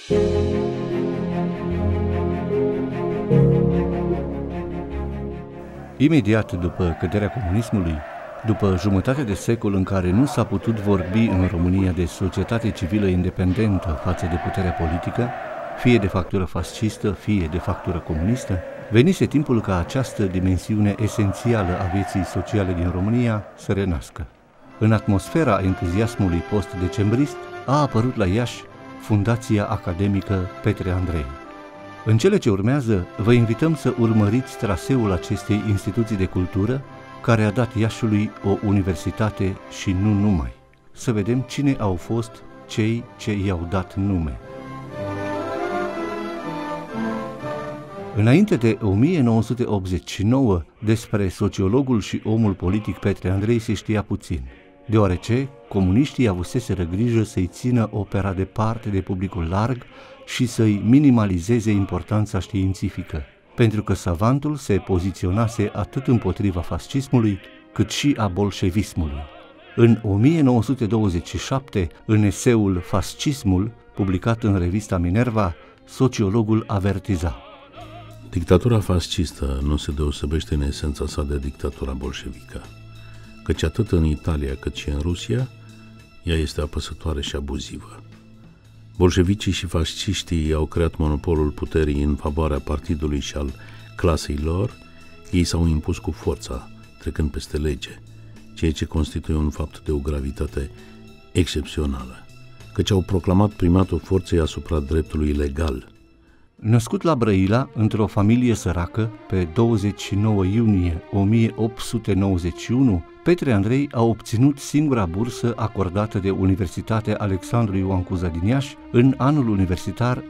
Imediat după căderea comunismului, după jumătate de secol în care nu s-a putut vorbi în România de societate civilă independentă față de puterea politică, fie de factură fascistă, fie de factură comunistă, venise timpul ca această dimensiune esențială a vieții sociale din România să renască. În atmosfera entuziasmului post-decembrist a apărut la Iași Fundația Academică Petre Andrei. În cele ce urmează, vă invităm să urmăriți traseul acestei instituții de cultură, care a dat Iașiului o universitate și nu numai. Să vedem cine au fost cei ce i-au dat nume. Înainte de 1989, despre sociologul și omul politic Petre Andrei se știa puțin, deoarece comuniștii avuseseră grijă să-i țină opera departe de publicul larg și să-i minimalizeze importanța științifică, pentru că savantul se poziționase atât împotriva fascismului, cât și a bolșevismului. În 1927, în eseul Fascismul, publicat în revista Minerva, sociologul avertiza: dictatura fascistă nu se deosebește în esența sa de dictatura bolșevică, căci atât în Italia cât și în Rusia, ea este apăsătoare și abuzivă. Bolșevicii și fasciștii au creat monopolul puterii în favoarea partidului și al clasei lor, ei s-au impus cu forța, trecând peste lege, ceea ce constituie un fapt de o gravitate excepțională, căci au proclamat primatul forței asupra dreptului legal. Născut la Brăila, într-o familie săracă, pe 29 iunie 1891, Petre Andrei a obținut singura bursă acordată de Universitatea Alexandru Ioan Cuza din Iași în anul universitar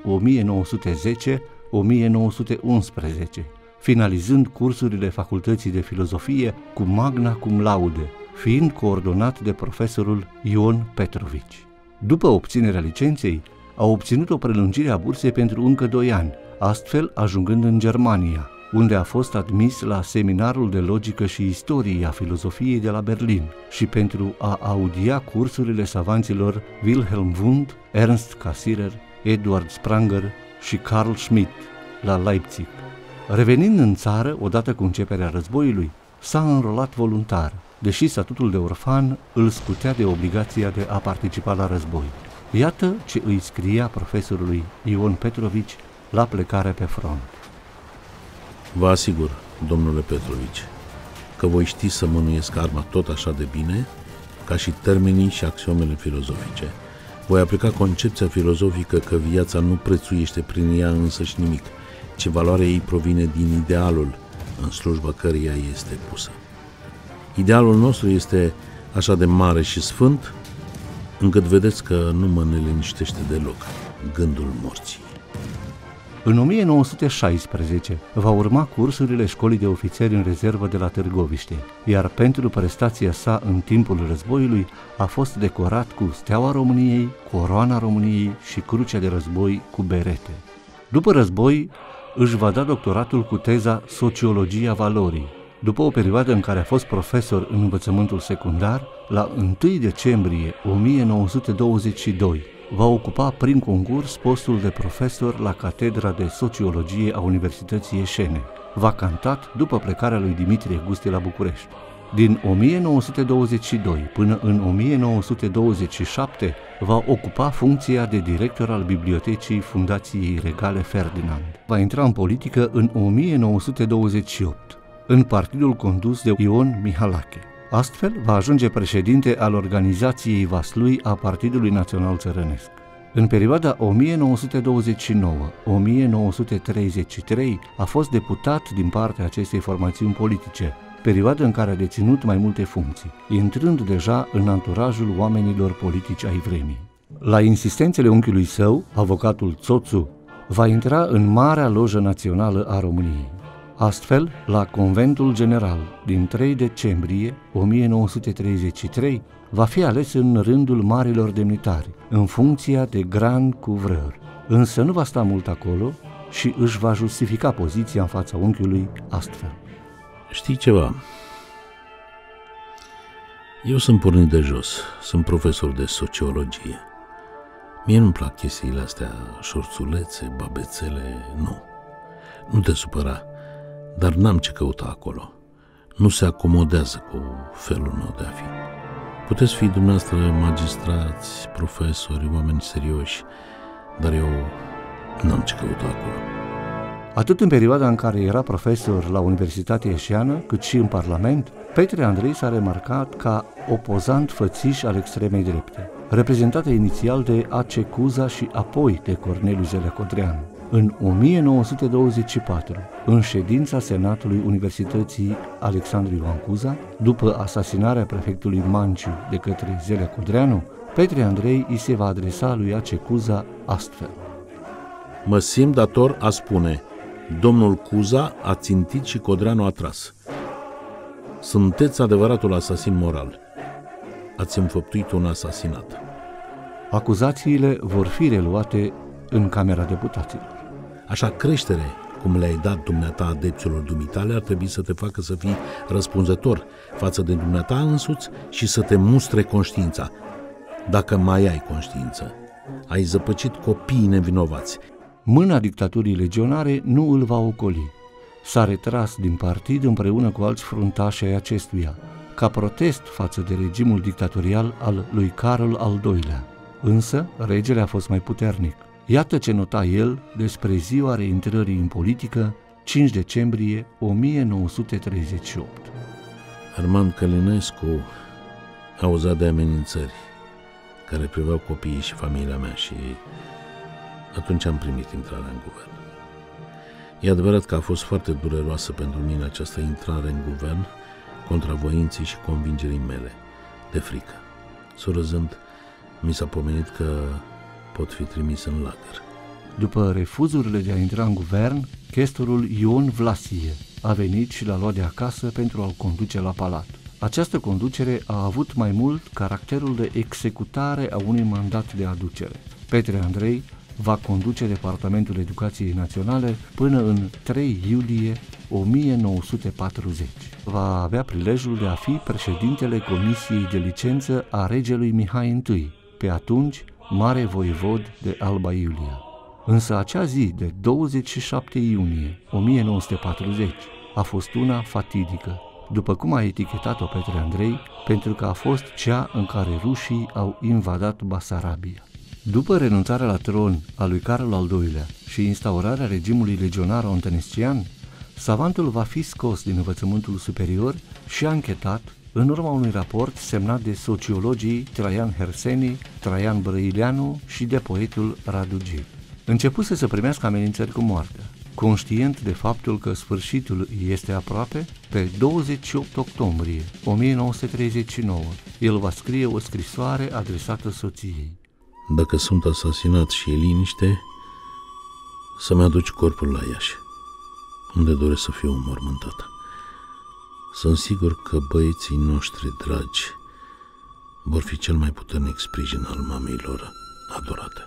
1910-1911, finalizând cursurile Facultății de Filozofie cu magna cum laude, fiind coordonat de profesorul Ion Petrovici. După obținerea licenței, a obținut o prelungire a bursei pentru încă 2 ani, astfel ajungând în Germania, unde a fost admis la Seminarul de Logică și Istorie a Filozofiei de la Berlin și pentru a audia cursurile savanților Wilhelm Wundt, Ernst Cassirer, Eduard Spranger și Carl Schmitt la Leipzig. Revenind în țară, odată cu începerea războiului, s-a înrolat voluntar, deși statutul de orfan îl scutea de obligația de a participa la război. Iată ce îi scria profesorului Ion Petrovici la plecare pe front. Vă asigur, domnule Petrovici, că voi ști să mânuiesc arma tot așa de bine ca și termenii și axiomele filozofice. Voi aplica concepția filozofică că viața nu prețuiește prin ea însăși nimic, ci valoarea ei provine din idealul în slujba căreia este pusă. Idealul nostru este așa de mare și sfânt, încât vedeți că nu mă neliniștește deloc gândul morții. În 1916 va urma cursurile Școlii de Ofițeri în Rezervă de la Târgoviște, iar pentru prestația sa în timpul războiului a fost decorat cu Steaua României, Coroana României și Crucea de Război cu berete. După război își va da doctoratul cu teza Sociologia Valorii. După o perioadă în care a fost profesor în învățământul secundar, la 1 decembrie 1922 va ocupa prin concurs postul de profesor la Catedra de Sociologie a Universității Eșene, vacantat după plecarea lui Dimitrie Gusti la București. Din 1922 până în 1927 va ocupa funcția de director al Bibliotecii Fundației Regale Ferdinand. Va intra în politică în 1928, în partidul condus de Ion Mihalache. Astfel, va ajunge președinte al organizației Vaslui a Partidului Național Țărănesc. În perioada 1929-1933 a fost deputat din partea acestei formațiuni politice, perioadă în care a deținut mai multe funcții, intrând deja în anturajul oamenilor politici ai vremii. La insistențele unchiului său, avocatul Țoțu, va intra în Marea Lojă Națională a României. Astfel, la Conventul General din 3 decembrie 1933, va fi ales în rândul marilor demnitari, în funcția de Grand Couvreur. Însă nu va sta mult acolo și își va justifica poziția în fața unchiului astfel. Știi ceva? Eu sunt pornit de jos, sunt profesor de sociologie. Mie nu-mi plac chestiile astea, șorțulețe, babețele, nu. Nu te supăra, dar n-am ce căuta acolo. Nu se acomodează cu felul meu de a fi. Puteți fi dumneavoastră magistrați, profesori, oameni serioși, dar eu n-am ce căuta acolo. Atât în perioada în care era profesor la Universitatea Ieșeană, cât și în Parlament, Petre Andrei s-a remarcat ca opozant fățiș al extremei drepte, reprezentată inițial de A.C. Cuza și apoi de Corneliu Zelea Codreanu. În 1924, în ședința Senatului Universității Alexandru Ioan Cuza, după asasinarea prefectului Manciu de către Zelea Codreanu, Petre Andrei îi se va adresa lui A.C. Cuza astfel. Mă simt dator a spune, domnul Cuza a țintit și Codreanu a tras. Sunteți adevăratul asasin moral. Ați înfăptuit un asasinat. Acuzațiile vor fi reluate în Camera Deputaților. Așa creștere, cum le-ai dat dumneata adepților dumitale, ar trebui să te facă să fii răspunzător față de dumneata însuți și să te mustre conștiința. Dacă mai ai conștiință, ai zăpăcit copiii nevinovați. Mâna dictaturii legionare nu îl va ocoli. S-a retras din partid împreună cu alți fruntași ai acestuia, ca protest față de regimul dictatorial al lui Carol al II-lea. Însă, regele a fost mai puternic. Iată ce nota el despre ziua reintrării în politică, 5 decembrie 1938. Armand Călinescu a auzat de amenințări care priveau copiii și familia mea și atunci am primit intrarea în guvern. E adevărat că a fost foarte dureroasă pentru mine această intrare în guvern contra voinței și convingerii mele, de frică. Surâzând, mi s-a pomenit că pot fi trimis în lagăr. După refuzurile de a intra în guvern, chestorul Ion Vlasie a venit și l-a luat de acasă pentru a-l conduce la palat. Această conducere a avut mai mult caracterul de executare a unui mandat de aducere. Petre Andrei va conduce Departamentul Educației Naționale până în 3 iulie 1940. Va avea prilejul de a fi președintele Comisiei de Licență a regelui Mihai I, pe atunci mare voievod de Alba Iulia. Însă acea zi de 27 iunie 1940 a fost una fatidică, după cum a etichetat-o Petre Andrei, pentru că a fost cea în care rușii au invadat Basarabia. După renunțarea la tron a lui Carol al II-lea și instaurarea regimului legionar antonescian, savantul va fi scos din învățământul superior și anchetat în urma unui raport semnat de sociologii Traian Herseni, Traian Brăileanu și de poetul Radu Gil. Începuse să primească amenințări cu moartea. Conștient de faptul că sfârșitul este aproape, pe 28 octombrie 1939, el va scrie o scrisoare adresată soției. Dacă sunt asasinat și e liniște, să-mi aduci corpul la Iași, unde doresc să fiu înmormântat. Sunt sigur că băieții noștri dragi vor fi cel mai puternic sprijin al mamei lor adorate.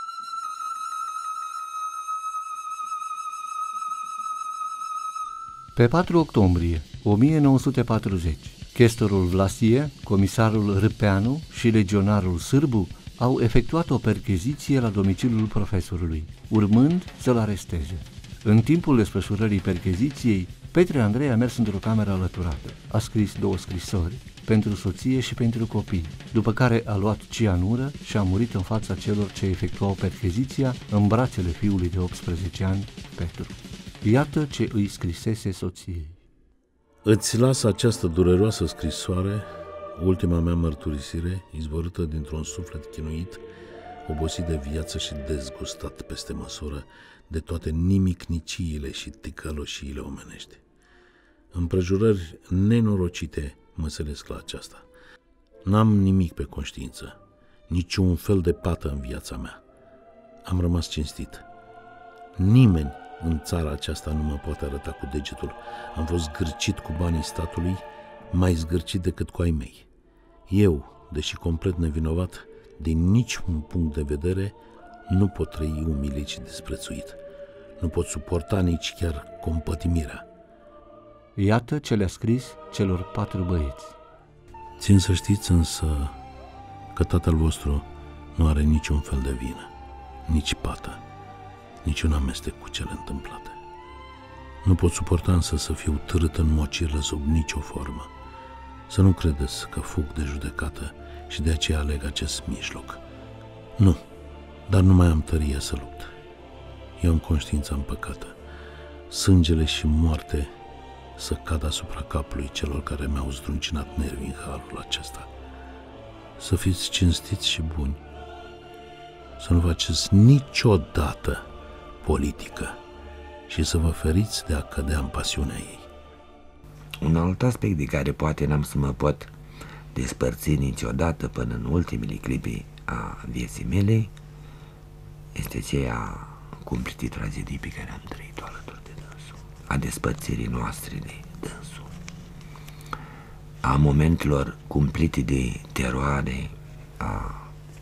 Pe 4 octombrie 1940, chestorul Vlasie, comisarul Râpeanu și legionarul Sârbu au efectuat o percheziție la domiciliul profesorului, urmând să-l aresteze. În timpul desfășurării percheziției, Petre Andrei a mers într-o cameră alăturată. A scris 2 scrisori, pentru soție și pentru copii, după care a luat cianură și a murit în fața celor ce efectuau percheziția în brațele fiului de 18 ani, Petru. Iată ce îi scrisese soției. Îți las această dureroasă scrisoare, ultima mea mărturisire, izvorâtă dintr-un suflet chinuit, obosit de viață și dezgustat peste măsură de toate nimicniciile și ticăloșiile omenești. Împrejurări nenorocite mă selesc la aceasta. N-am nimic pe conștiință, niciun fel de pată în viața mea. Am rămas cinstit. Nimeni în țara aceasta nu mă poate arăta cu degetul. Am fost zgârcit cu banii statului, mai zgârcit decât cu ai mei. Eu, deși complet nevinovat, din niciun punct de vedere, nu pot trăi umilit și disprețuit. Nu pot suporta nici chiar compătimirea. Iată ce le-a scris celor 4 băieți. Țin să știți însă că tatăl vostru nu are niciun fel de vină, nici pată, nici un amestec cu cele întâmplate. Nu pot suporta însă să fiu târât în mocirlă sub nicio formă. Să nu credeți că fug de judecată și de aceea aleg acest mijloc. Nu, dar nu mai am tărie să lupt. Eu am conștiința împăcată. Sângele și moarte să cadă asupra capului celor care mi-au zdruncinat nervii în halul acesta. Să fiți cinstiți și buni. Să nu faceți niciodată politică și să vă feriți de a cădea în pasiunea ei. Un alt aspect de care poate n-am să mă pot despărți niciodată până în ultimele clipe a vieții mele este ceea cumplită tragedii pe care am trăit-o alături de dânsul, a despărțirii noastre de dânsul, a momentelor cumplite de teroare, a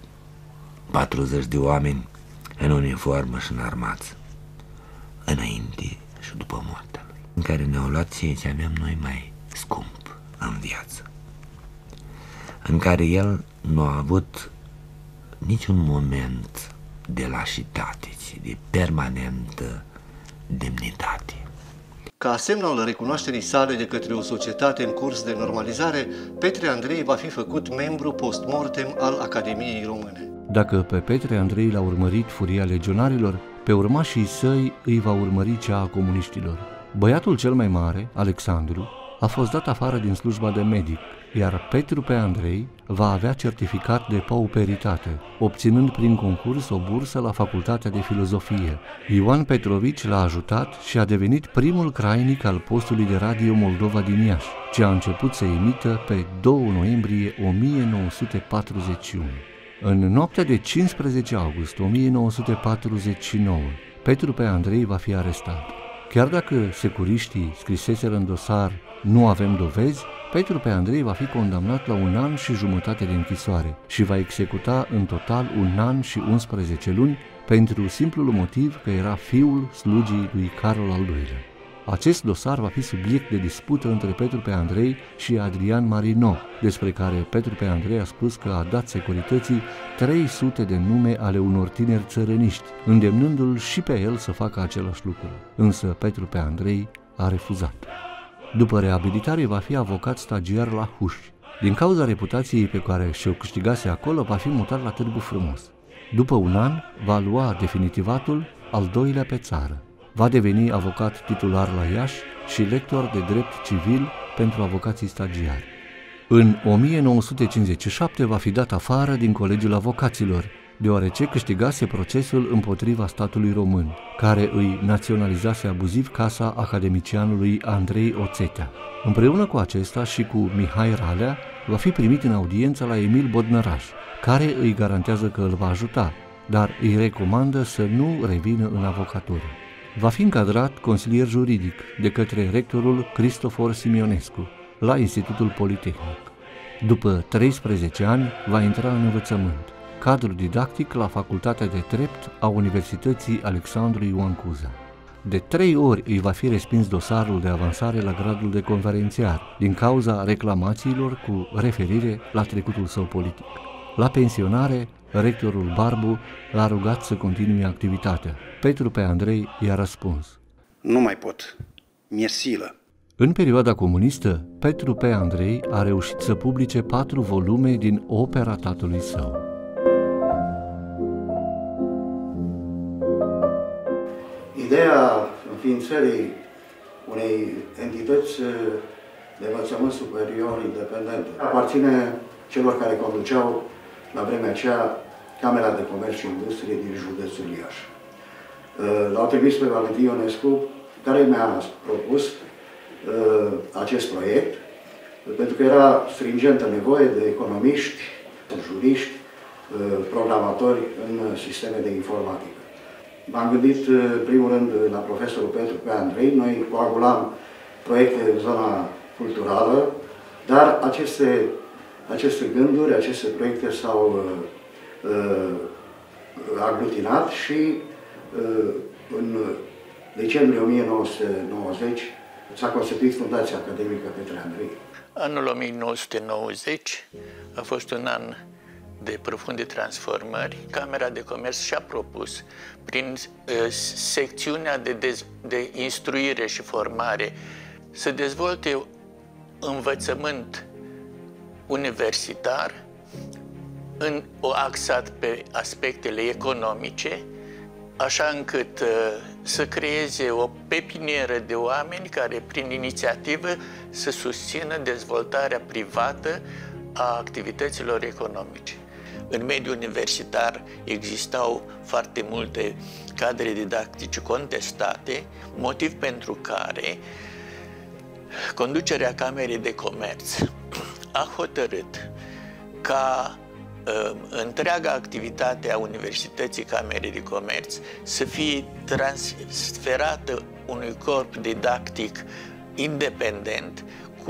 40 de oameni în uniformă și înarmați, înainte și după moartea lui, în care ne-au luat ceea ce aveam noi mai scump în viață, în care el nu a avut niciun moment de lașitate, ci de permanentă demnitate. Ca semn al recunoașterii sale de către o societate în curs de normalizare, Petre Andrei va fi făcut membru post-mortem al Academiei Române. Dacă pe Petre Andrei l-a urmărit furia legionarilor, pe urmașii săi îi va urmări cea a comuniștilor. Băiatul cel mai mare, Alexandru, a fost dat afară din slujba de medic, iar Petru P. Andrei va avea certificat de pauperitate, obținând prin concurs o bursă la Facultatea de Filozofie. Ioan Petrovici l-a ajutat și a devenit primul crainic al postului de radio Moldova din Iași, ce a început să emită pe 2 noiembrie 1941. În noaptea de 15 august 1949, Petru P. Andrei va fi arestat. Chiar dacă securiștii scriseseră în dosar "nu avem dovezi", Petru P. Andrei va fi condamnat la 1 an și jumătate de închisoare și va executa în total 1 an și 11 luni pentru simplul motiv că era fiul slugii lui Carol al II-lea. Acest dosar va fi subiect de dispută între Petru P. Andrei și Adrian Marino, despre care Petru P. Andrei a spus că a dat securității 300 de nume ale unor tineri țărăniști, îndemnându-l și pe el să facă același lucru. Însă Petru P. Andrei a refuzat. După reabilitare va fi avocat stagiar la Huș. Din cauza reputației pe care și-o câștigase acolo, va fi mutat la Târgu Frumos. După 1 an, va lua definitivatul, al 2-lea pe țară. Va deveni avocat titular la Iași și lector de drept civil pentru avocații stagiari. În 1957 va fi dat afară din Colegiul Avocaților, deoarece câștigase procesul împotriva statului român, care îi naționalizase abuziv casa academicianului Andrei Oțetea. Împreună cu acesta și cu Mihai Ralea, va fi primit în audiență la Emil Bodnăraș, care îi garantează că îl va ajuta, dar îi recomandă să nu revină în avocatură. Va fi încadrat consilier juridic de către rectorul Cristofor Simionescu la Institutul Politehnic. După 13 ani va intra în învățământ, cadru didactic la Facultatea de Drept a Universității Alexandru Ioan Cuza. De 3 ori îi va fi respins dosarul de avansare la gradul de conferențiar, din cauza reclamațiilor cu referire la trecutul său politic. La pensionare, rectorul Barbu l-a rugat să continue activitatea. Petru P. Andrei i-a răspuns: "Nu mai pot. Mi-e silă." În perioada comunistă, Petru P. Andrei a reușit să publice 4 volume din opera tatălui său. Ideea înființării unei entități de învățământ superior independente aparține celor care conduceau la vremea aceea Camera de Comerț și Industrie din județul Iași. L-au trimis pe Valentin Ionescu, care mi-a propus acest proiect, pentru că era stringentă nevoie de economiști, juriști, programatori în sisteme de informatică. M-am gândit, în primul rând, la profesorul Petru P. Andrei. Noi coagulam proiecte în zona culturală, dar aceste gânduri, aceste proiecte s-au aglutinat și în decembrie 1990 s-a constituit Fundația Academică Petre Andrei. Anul 1990 a fost un an de profunde transformări, Camera de Comerț și-a propus, prin secțiunea de instruire și formare, să dezvolte învățământ universitar axat pe aspectele economice, așa încât să creeze o pepinieră de oameni care, prin inițiativă, să susțină dezvoltarea privată a activităților economice. În mediul universitar existau foarte multe cadre didactice contestate, motiv pentru care conducerea Camerei de Comerț a hotărât ca întreaga activitate a Universității Camerei de Comerț să fie transferată unui corp didactic independent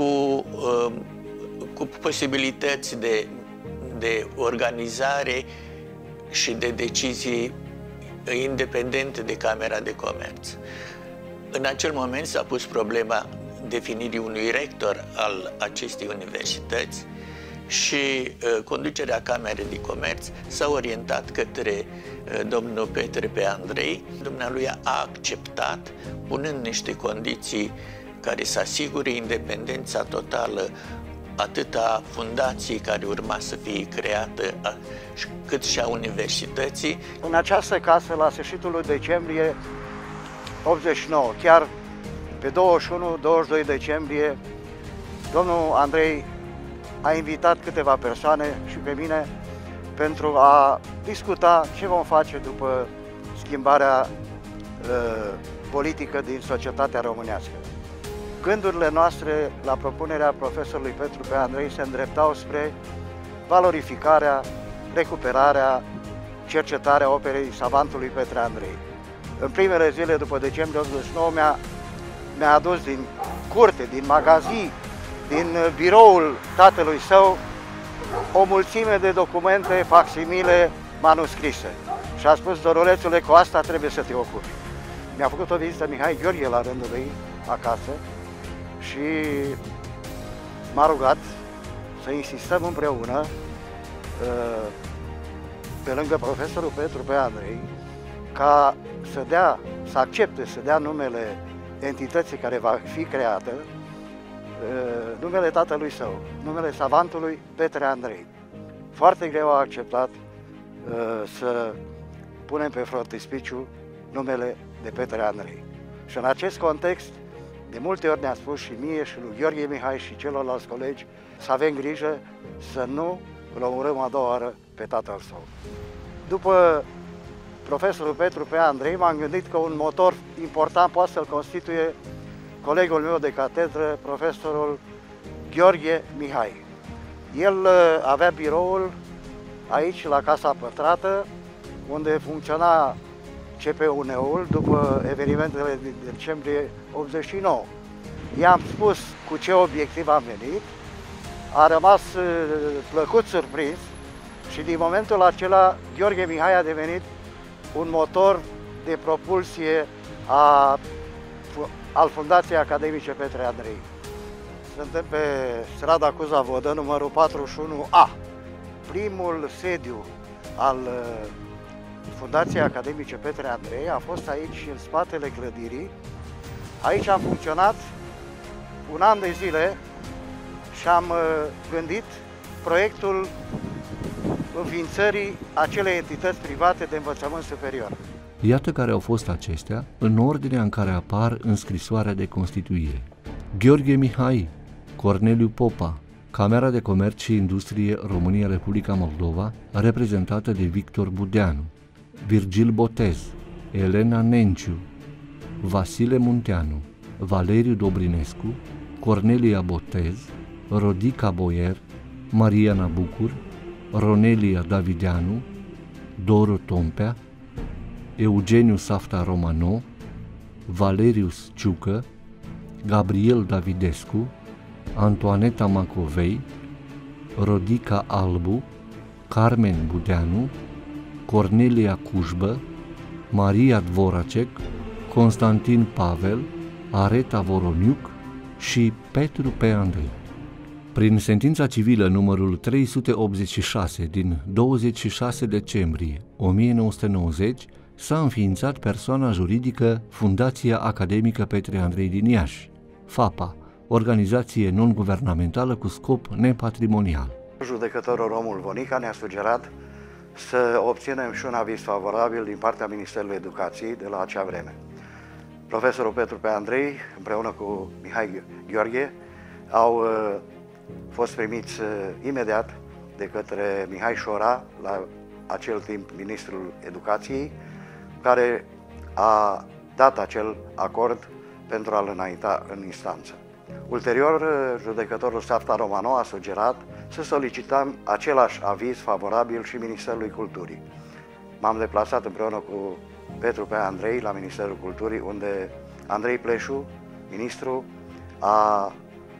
cu posibilități de organizare și de decizii independente de Camera de Comerț. În acel moment s-a pus problema definirii unui rector al acestei universități și conducerea Camerei de Comerț s-a orientat către domnul Petre P. Andrei. Dumnealui a acceptat, punând niște condiții care să asigure independența totală atât a fundației care urma să fie creată, cât și a universității. În această casă, la sfârșitul lui decembrie 89, chiar pe 21-22 decembrie, domnul Andrei a invitat câteva persoane și pe mine pentru a discuta ce vom face după schimbarea politică din societatea românească. Gândurile noastre la propunerea profesorului Petru P. Andrei se îndreptau spre valorificarea, recuperarea, cercetarea operei savantului Petre Andrei. În primele zile după decembrie 89 mi-a adus din curte, din magazin, din biroul tatălui său, o mulțime de documente, facsimile, manuscrise. Și a spus: Dorulețule, cu asta trebuie să te ocupi. Mi-a făcut o vizită Mihai Gheorghe la rândul lui acasă și m-a rugat să insistăm împreună, pe lângă profesorul Petru P. Andrei, ca să accepte să dea numele entității care va fi creată, numele tatălui său, numele savantului Petre Andrei. Foarte greu a acceptat să punem pe frontispiciu numele de Petre Andrei. Și în acest context, de multe ori ne-a spus și mie și lui Gheorghe Mihai și celorlalți colegi să avem grijă să nu îl omorâm a doua oară pe tatăl său. După profesorul Petru P. Andrei, m-am gândit că un motor important poate să-l constituie colegul meu de catedră, profesorul Gheorghe Mihai. El avea biroul aici, la Casa Pătrată, unde funcționa CPUNE-ul după evenimentele din decembrie 89. I-am spus cu ce obiectiv am venit, a rămas plăcut surprins și din momentul acela Gheorghe Mihai a devenit un motor de propulsie al Fundației Academice Petre Andrei. Suntem pe strada Cuza Vodă, numărul 41A. Primul sediu al Fundației Academice Petre Andrei a fost aici, în spatele clădirii. Aici am funcționat un an de zile și am gândit proiectul înființării acelei entități private de învățământ superior. Iată care au fost acestea, în ordinea în care apar în scrisoarea de constituire. Gheorghe Mihai, Corneliu Popa, Camera de Comerț și Industrie România-Republica Moldova, reprezentată de Victor Budeanu, Virgil Botez, Elena Nenciu, Vasile Munteanu, Valeriu Dobrinescu, Cornelia Botez, Rodica Boier, Mariana Bucur, Ronelia Davideanu, Doru Tompea, Eugeniu Safta Romano, Valerius Ciucă, Gabriel Davidescu, Antoaneta Macovei, Rodica Albu, Carmen Budeanu, Cornelia Cușbă, Maria Dvoracek, Constantin Pavel, Areta Voroniuc și Petru P. Andrei. Prin sentința civilă numărul 386 din 26 decembrie 1990 s-a înființat persoana juridică Fundația Academică Petre Andrei din Iași, FAPA, organizație non-guvernamentală cu scop nepatrimonial. Judecătorul Romul Vonica ne-a sugerat să obținem și un aviz favorabil din partea Ministerului Educației de la acea vreme. Profesorul Petru P. Andrei, împreună cu Mihai Gheorghe, au fost primiți imediat de către Mihai Șora, la acel timp ministrul Educației, care a dat acel acord pentru a-l înainta în instanță. Ulterior, judecătorul Safta Romano a sugerat să solicităm același aviz favorabil și Ministerului Culturii. M-am deplasat împreună cu Petru P. Andrei la Ministerul Culturii, unde Andrei Pleșu, ministru, a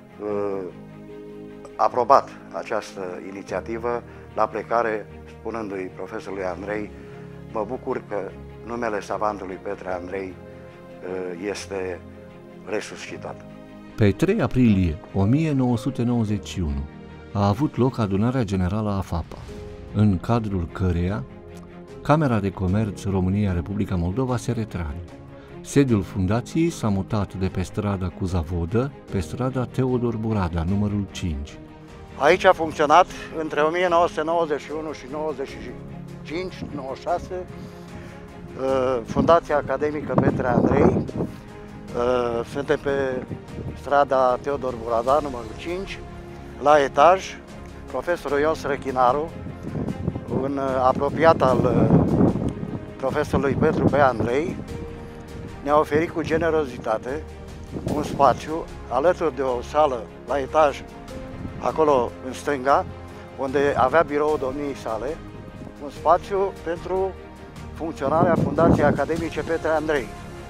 aprobat această inițiativă, la plecare spunându-i profesorului Andrei: mă bucur că numele savantului Petre Andrei este resuscitat. Pe 3 aprilie 1991 a avut loc adunarea generală a FAPA, în cadrul căreia Camera de Comerț România-Republica Moldova se retrage. Sediul fundației s-a mutat de pe strada Cuzavodă pe strada Teodor Burada, numărul 5. Aici a funcționat între 1991 și 95-96 Fundația Academică Petre Andrei. Suntem pe strada Teodor Burada, numărul 5, la etaj. Profesorul Ios Răchinaru, un apropiat al profesorului Petru P. Andrei, ne-a oferit cu generozitate un spațiu alături de o sală la etaj, acolo în stânga, unde avea biroul domniei sale, un spațiu pentru funcționarea Fundației Academice Petre Andrei.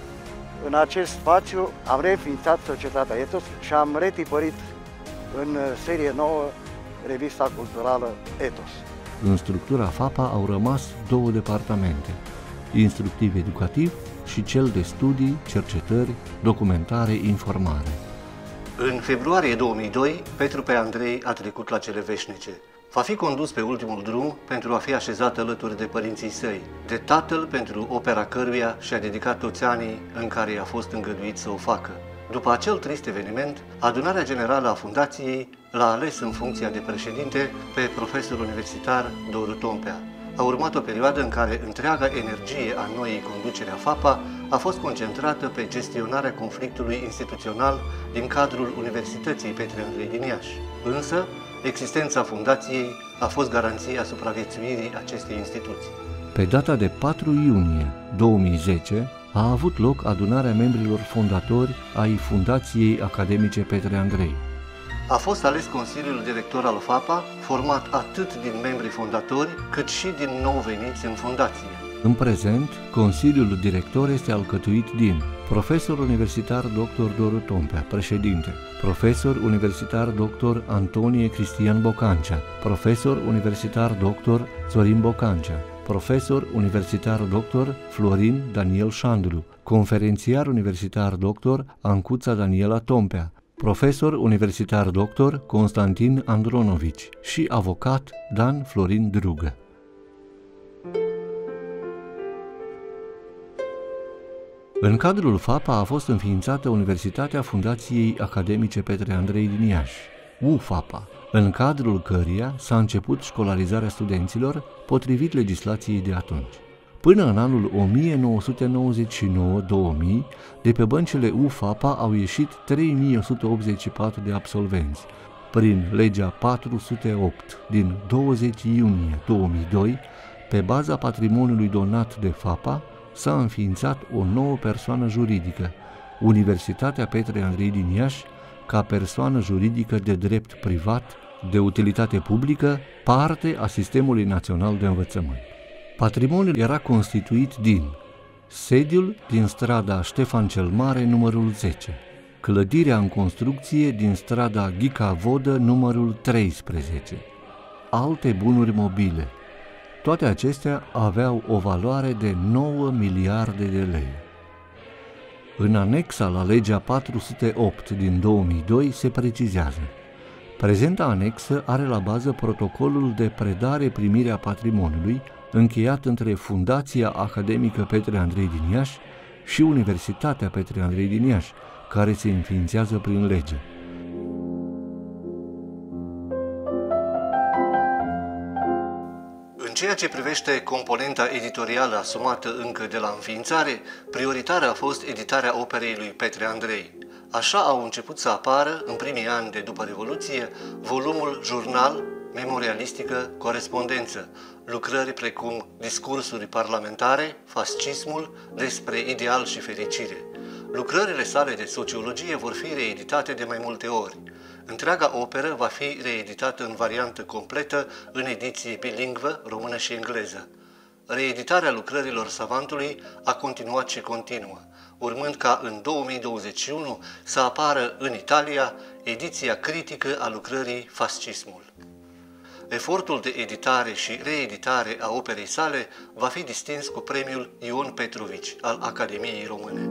În acest spațiu am reînființat Societatea Ethos și am retipărit în serie nouă revista culturală Ethos. În structura FAPA au rămas două departamente, instructiv-educativ și cel de studii, cercetări, documentare, informare. În februarie 2002, Petru P. Andrei a trecut la cele veșnice. Va fi condus pe ultimul drum pentru a fi așezat alături de părinții săi, de tatăl pentru opera căruia și-a dedicat toți anii în care i-a fost îngăduit să o facă. După acel trist eveniment, adunarea generală a fundației l-a ales în funcția de președinte pe profesorul universitar Doru Tompea. A urmat o perioadă în care întreaga energie a noii conducere a FAPA a fost concentrată pe gestionarea conflictului instituțional din cadrul Universității Petre Andrei din Iași. Însă, existența fundației a fost garanția supraviețuirii acestei instituții. Pe data de 4 iunie 2010 a avut loc adunarea membrilor fondatori ai Fundației Academice Petre Andrei. A fost ales Consiliul Director al FAPA, format atât din membrii fondatori, cât și din nou veniți în fundație. În prezent, Consiliul Director este alcătuit din profesor universitar dr. Doru Tompea, președinte, profesor universitar dr. Antonie Cristian Bocancea, profesor universitar dr. Zorin Bocancea, profesor universitar dr. Florin Daniel Șandru, conferențiar universitar dr. Ancuța Daniela Tompea, profesor universitar dr. Constantin Andronovici și avocat Dan Florin Drugă. În cadrul FAPA a fost înființată Universitatea Fundației Academice Petre Andrei din Iași, UFAPA, în cadrul căreia s-a început școlarizarea studenților potrivit legislației de atunci. Până în anul 1999-2000, de pe băncile UFAPA au ieșit 3184 de absolvenți. Prin legea 408 din 20 iunie 2002, pe baza patrimoniului donat de FAPA, s-a înființat o nouă persoană juridică, Universitatea Petre Andrei din Iași, ca persoană juridică de drept privat, de utilitate publică, parte a Sistemului Național de Învățământ. Patrimoniul era constituit din sediul din strada Ștefan cel Mare, numărul 10, clădirea în construcție din strada Ghica Vodă, numărul 13, alte bunuri mobile. Toate acestea aveau o valoare de 9 miliarde de lei. În anexa la legea 408 din 2002 se precizează: Prezenta anexă are la bază protocolul de predare-primire a patrimoniului, încheiat între Fundația Academică Petre Andrei din Iași și Universitatea Petre Andrei din Iași, care se înființează prin lege. În ceea ce privește componenta editorială asumată încă de la înființare, prioritară a fost editarea operei lui Petre Andrei. Așa au început să apară, în primii ani de după Revoluție, volumul Jurnal, Memorialistică, Corespondență, lucrări precum Discursuri parlamentare, Fascismul, Despre ideal și fericire. Lucrările sale de sociologie vor fi reeditate de mai multe ori. Întreaga operă va fi reeditată în variantă completă, în ediție bilingvă, română și engleză. Reeditarea lucrărilor savantului a continuat și continuă, urmând ca în 2021 să apară în Italia ediția critică a lucrării Fascismul. Efortul de editare și reeditare a operei sale va fi distins cu premiul Ion Petrovici al Academiei Române.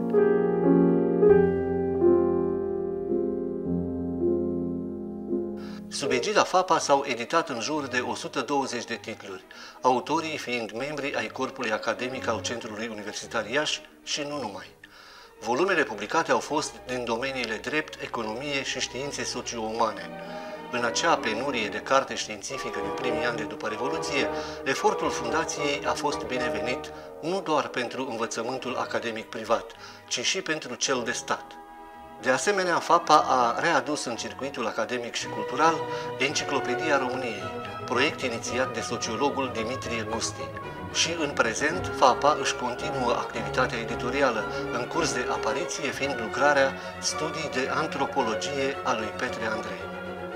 Sub egida FAPA s-au editat în jur de 120 de titluri, autorii fiind membri ai corpului academic al Centrului Universitar Iași și nu numai. Volumele publicate au fost din domeniile drept, economie și științe socio-umane. În acea penurie de carte științifică din primii ani de după Revoluție, efortul fundației a fost binevenit nu doar pentru învățământul academic privat, ci și pentru cel de stat. De asemenea, FAPA a readus în circuitul academic și cultural Enciclopedia României, proiect inițiat de sociologul Dimitrie Gusti. Și în prezent, FAPA își continuă activitatea editorială, în curs de apariție fiind lucrarea Studii de antropologie a lui Petre Andrei.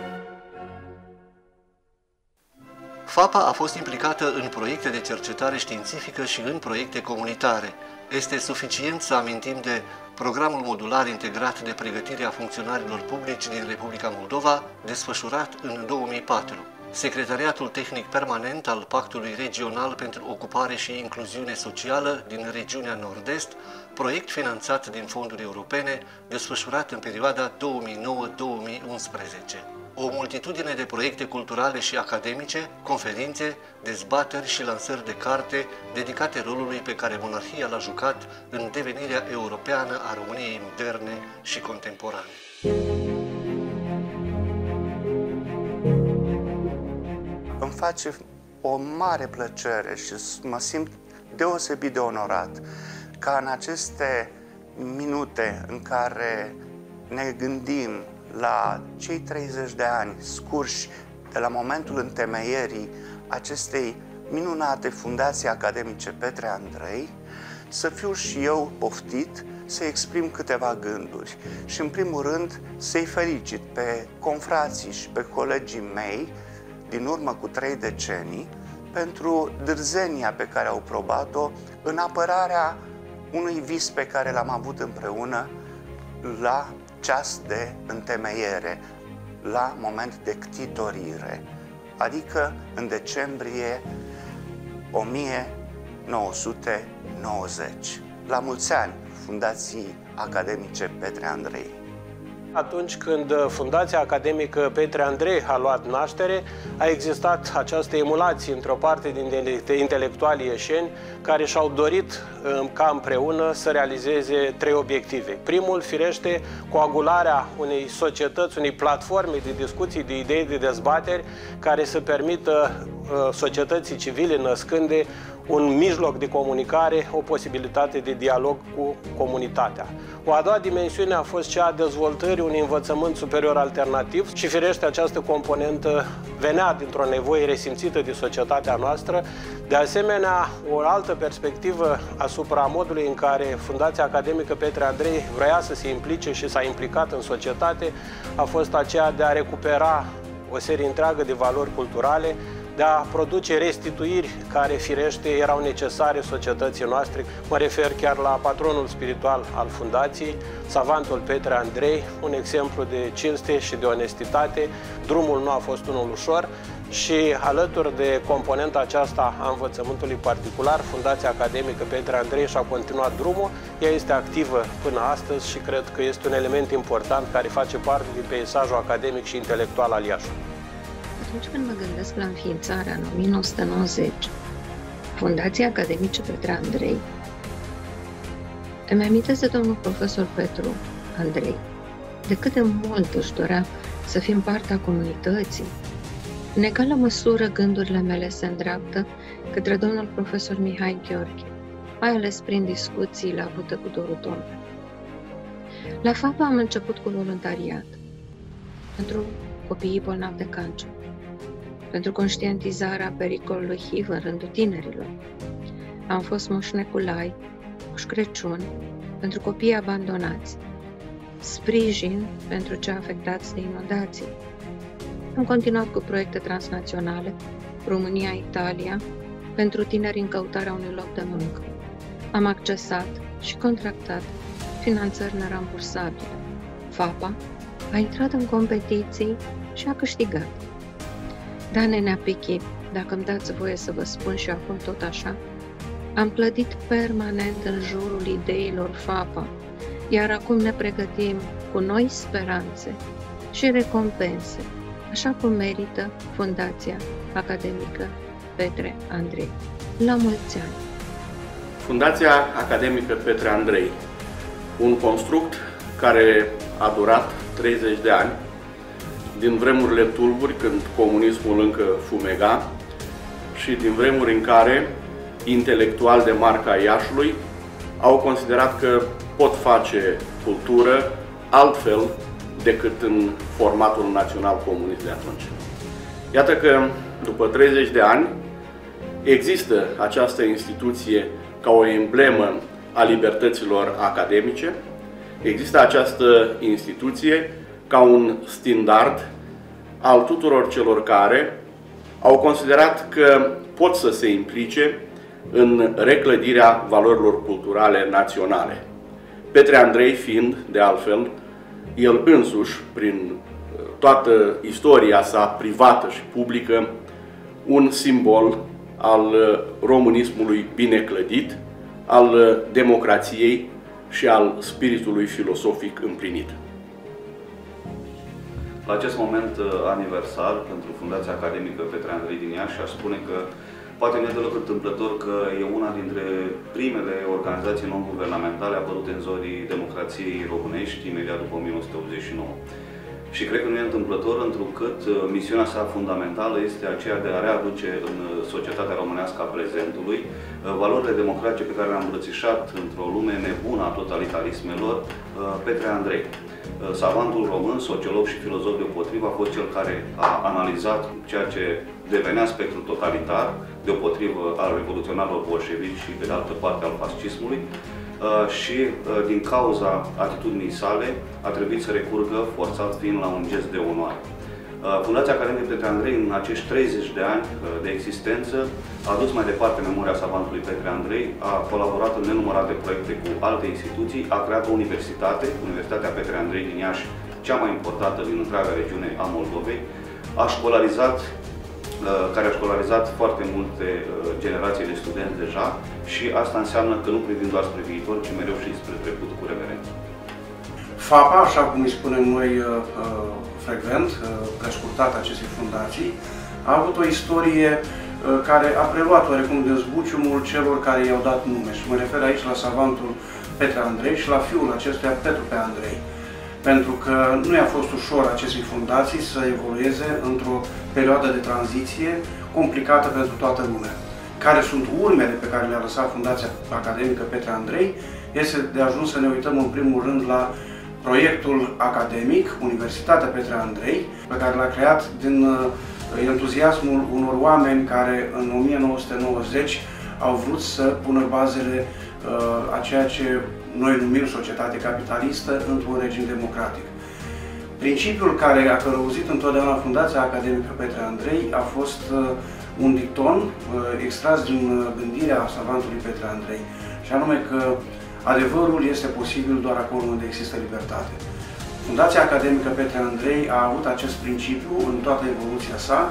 FAPA a fost implicată în proiecte de cercetare științifică și în proiecte comunitare. Este suficient să amintim de Programul Modular Integrat de Pregătire a Funcționarilor Publici din Republica Moldova, desfășurat în 2004. Secretariatul Tehnic Permanent al Pactului Regional pentru Ocupare și Incluziune Socială din regiunea Nord-Est, proiect finanțat din fonduri europene, desfășurat în perioada 2009-2011. O multitudine de proiecte culturale și academice, conferințe, dezbateri și lansări de carte dedicate rolului pe care monarhia l-a jucat în devenirea europeană a României moderne și contemporane. Îmi face o mare plăcere și mă simt deosebit de onorat ca în aceste minute în care ne gândim la cei 30 de ani scurși de la momentul întemeierii acestei minunate fundații academice Petre Andrei, să fiu și eu poftit să exprim câteva gânduri și, în primul rând, să-i felicit pe confrații și pe colegii mei din urmă cu 3 decenii pentru dârzenia pe care au probat-o în apărarea unui vis pe care l-am avut împreună la ceas de întemeiere, la moment de ctitorire, adică în decembrie 1990. La mulți ani Fundației Academice Petre Andrei. Atunci când Fundația Academică Petre Andrei a luat naștere, a existat această emulație între o parte din intelectualii ieșeni care și-au dorit ca împreună să realizeze 3 obiective. Primul, firește, coagularea unei societăți, unei platforme de discuții, de idei, de dezbateri care să permită societății civile născânde un mijloc de comunicare, o posibilitate de dialog cu comunitatea. O a doua dimensiune a fost cea a dezvoltării unui învățământ superior alternativ și, firește, această componentă venea dintr-o nevoie resimțită de societatea noastră. De asemenea, o altă perspectivă asupra modului în care Fundația Academică Petre Andrei vrea să se implice și s-a implicat în societate a fost aceea de a recupera o serie întreagă de valori culturale, de a produce restituiri care, firește, erau necesare societății noastre. Mă refer chiar la patronul spiritual al Fundației, savantul Petre Andrei, un exemplu de cinste și de onestitate. Drumul nu a fost unul ușor, și alături de componenta aceasta a învățământului particular, Fundația Academică Petre Andrei și-a continuat drumul. Ea este activă până astăzi și cred că este un element important care face parte din peisajul academic și intelectual al Iașului. Atunci când mă gândesc la înființarea în 1990, Fundația Academică Petre Andrei, îmi amintesc de domnul profesor Petru Andrei, de cât de mult își dorea să fim partea comunității. În egală măsură, gândurile mele se îndreaptă către domnul profesor Mihai Gheorghe, mai ales prin discuțiile avute cu Doru Domnule. La FAPA am început cu voluntariat pentru copiii bolnavi de cancer, pentru conștientizarea pericolului HIV în rândul tinerilor. Am fost Moș Neculai, Moș Crăciun pentru copiii abandonați, sprijin pentru cei afectați de inundații. Am continuat cu proiecte transnaționale, România-Italia, pentru tineri în căutarea unui loc de muncă. Am accesat și contractat finanțări nerambursabile. FAPA a intrat în competiții și a câștigat. Da, nenea Pichi, dacă îmi dați voie să vă spun și acum tot așa, am clădit permanent în jurul ideilor FAPA, iar acum ne pregătim cu noi speranțe și recompense, așa cum merită Fundația Academică Petre Andrei. La mulți ani! Fundația Academică Petre Andrei, un construct care a durat 30 de ani, din vremurile tulburi, când comunismul încă fumega, și din vremuri în care intelectuali de marca Iașului au considerat că pot face cultură altfel decât în formatul național comunist de atunci. Iată că, după 30 de ani, există această instituție ca o emblemă a libertăților academice, există această instituție ca un standard al tuturor celor care au considerat că pot să se implice în reclădirea valorilor culturale naționale. Petre Andrei fiind, de altfel, el însuși, prin toată istoria sa privată și publică, un simbol al românismului bine clădit, al democrației și al spiritului filosofic împlinit. La acest moment aniversar pentru Fundația Academică Petre Andrei din Iași, aș spune că poate nu e deloc întâmplător că e una dintre primele organizații non-guvernamentale apărute în zorii democrației românești, imediat după 1989. Și cred că nu e întâmplător, întrucât misiunea sa fundamentală este aceea de a readuce în societatea românească a prezentului valorile democratice pe care le-a îmbrățișat într-o lume nebună a totalitarismelor Petre Andrei. Savantul român, sociolog și filozof deopotrivă, a fost cel care a analizat ceea ce devenea spectrul totalitar, deopotrivă al revoluționarilor bolșevici și, pe de altă parte, al fascismului, și din cauza atitudinii sale a trebuit să recurgă, forțat fiind, la un gest de onoare. Fundația Academică Petre Andrei, în acești 30 de ani de existență, a dus mai departe memoria savantului Petre Andrei, a colaborat în nenumărate proiecte cu alte instituții, a creat o universitate, Universitatea Petre Andrei din Iași, cea mai importantă din întreaga regiune a Moldovei, care a școlarizat foarte multe generații de studenți deja, și asta înseamnă că nu privim doar spre viitor, ci mereu și spre trecut cu reverență. FAPA, așa cum îi spunem noi frecvent, prescurtat acestei fundații, a avut o istorie care a preluat oarecum dezbuciumul celor care i-au dat nume. Și mă refer aici la savantul Petre Andrei și la fiul acestuia, Petru P. Andrei. Pentru că nu i-a fost ușor acestei fundații să evolueze într-o perioadă de tranziție complicată pentru toată lumea. Care sunt urmele pe care le-a lăsat Fundația Academică Petre Andrei, este de ajuns să ne uităm în primul rând la proiectul academic, Universitatea Petre Andrei, pe care l-a creat din entuziasmul unor oameni care în 1990 au vrut să pună bazele a ceea ce noi numim societate capitalistă într-un regim democratic. Principiul care a călăuzit întotdeauna Fundația Academică Petre Andrei a fost un dicton extras din gândirea savantului Petre Andrei, și anume că adevărul este posibil doar acolo unde există libertate. Fundația Academică Petre Andrei a avut acest principiu în toată evoluția sa,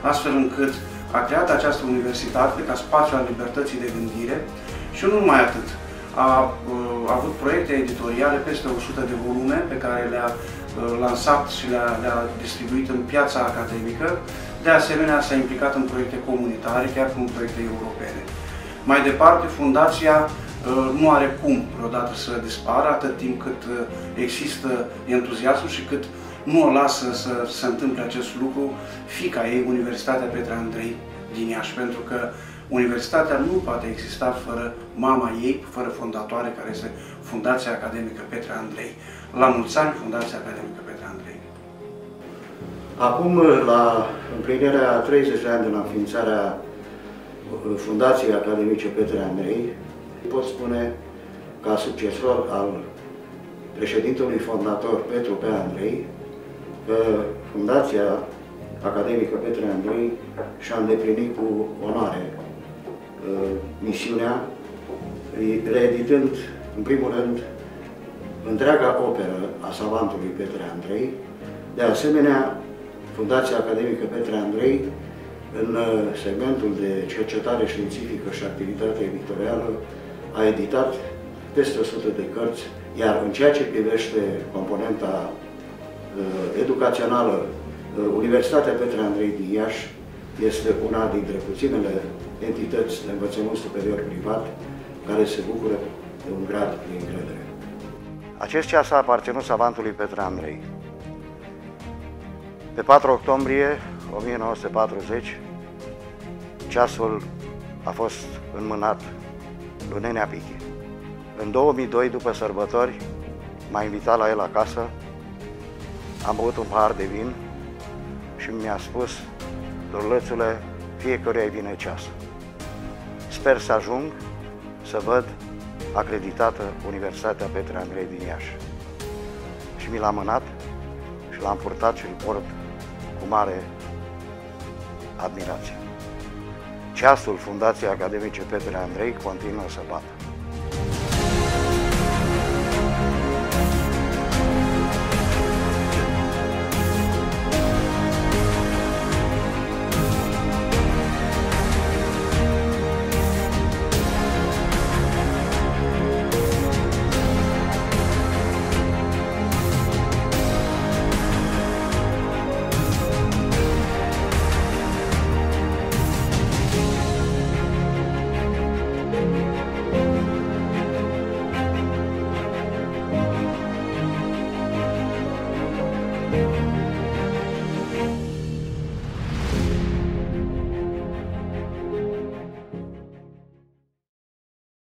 astfel încât a creat această universitate ca spațiu al libertății de gândire și nu numai atât. A avut proiecte editoriale, peste 100 de volume pe care le-a lansat și le-a distribuit în piața academică. De asemenea, s-a implicat în proiecte comunitare, chiar în proiecte europene. Mai departe, fundația nu are cum vreodată să dispară atât timp cât există entuziasmul și cât nu o lasă să se întâmple acest lucru fiica ei, Universitatea Petre Andrei din Iași, pentru că Universitatea nu poate exista fără mama ei, fără fondatoare, care este Fundația Academică Petre Andrei. La mulți ani, Fundația Academică Petre Andrei. Acum, la împlinirea 30 de ani de la înființarea Fundației Academice Petre Andrei, pot spune, ca succesor al președintelui fondator Petru P. Andrei, că Fundația Academică Petre Andrei și-a îndeplinit cu onoare misiunea, reeditând, în primul rând, întreaga operă a savantului Petre Andrei. De asemenea, Fundația Academică Petre Andrei, în segmentul de cercetare științifică și activitate editorială, a editat peste 100 de cărți, iar în ceea ce privește componenta educațională, Universitatea Petre Andrei din Iași este una dintre puținele entități de învățământ superior privat care se bucură de un grad de încredere. Acest ceas a aparținut savantului Petre Andrei. Pe 4 octombrie 1940, ceasul a fost înmânat lui Nenea Pichi. În 2002, după sărbători, m-a invitat la el acasă, am băut un pahar de vin și mi-a spus: Dorlețule, fiecăruia-i vine ceasul. Sper să ajung să văd acreditată Universitatea Petre Andrei din Iași. Și mi l-a mânat și l-am purtat și îl port cu mare admirație. Ceasul Fundației Academice Petre Andrei continuă să bată.